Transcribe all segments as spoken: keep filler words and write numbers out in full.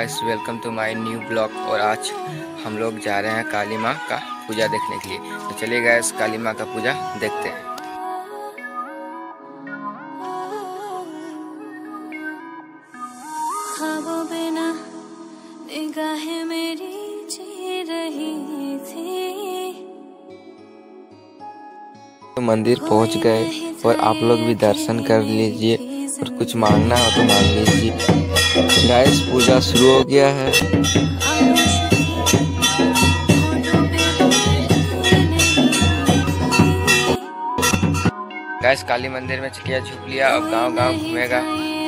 Guys, welcome to my new blog. और आज हम लोग जा रहे हैं काली माँ का पूजा देखने के लिए। तो चलिए गाइस, काली माँ का पूजा देखते हैं। ख्वाबों बिना निगाहें मेरी जी रही थी। तो मंदिर पहुंच गए और आप लोग भी दर्शन कर लीजिए और कुछ मांगना हो तो मांग लीजिए। गाइस, पूजा शुरू हो गया है। गाइस, काली मंदिर में चकिया झूप लिया। अब गांव गांव घूमेगा।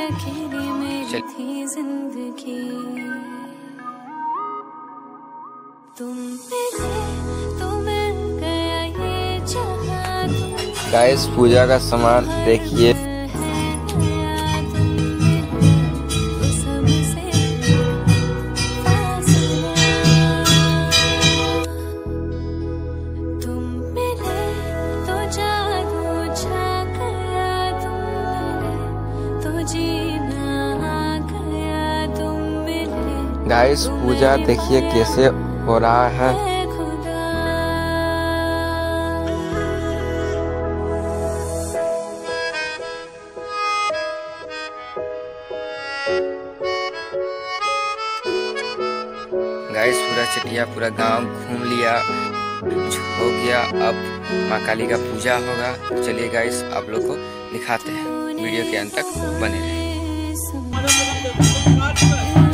गाइस, पूजा का सामान देखिए। गाइस, पूजा देखिए कैसे हो रहा है। गाइस, पूरा चटिया पूरा गांव घूम लिया, हो गया। अब माँ काली का पूजा होगा। चलिए गाइस, आप लोग को दिखाते हैं। वीडियो के अंत तक बने रहें।